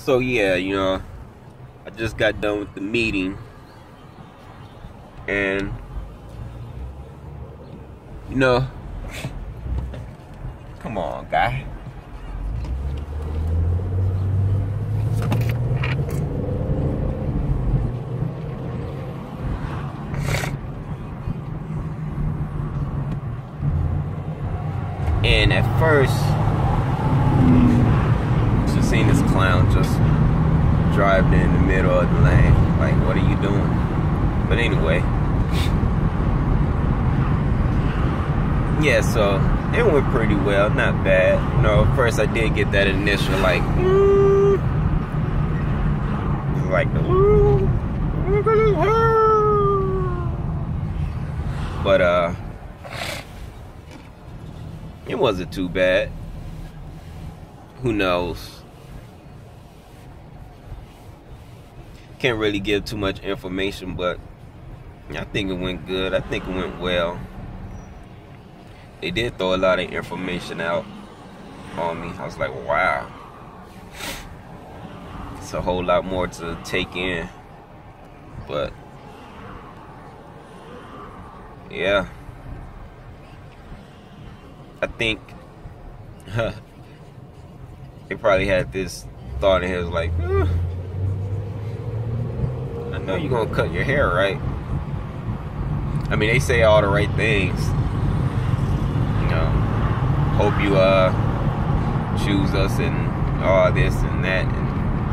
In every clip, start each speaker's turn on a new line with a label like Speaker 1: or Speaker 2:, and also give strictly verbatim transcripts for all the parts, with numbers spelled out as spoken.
Speaker 1: So yeah, you know, I just got done with the meeting, and you know, come on, guy. And at first, just seeing this clown just drive in the middle of the lane. Like, what are you doing? But anyway, yeah, so it went pretty well, not bad. You know, at first I did get that initial like, mm, like the, ooh, but uh, it wasn't too bad. Who knows? Can't really give too much information, but I think it went good. I think it went well. They did throw a lot of information out on me. I was like, wow. It's a whole lot more to take in. But yeah, I think huh, they probably had this thought in his like, eh, I know you're gonna cut your hair, right? I mean, they say all the right things. You know, hope you uh choose us and all this and that, and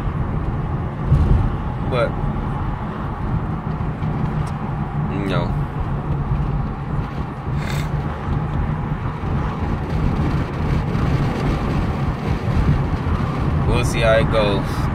Speaker 1: but you know, we'll see how it goes.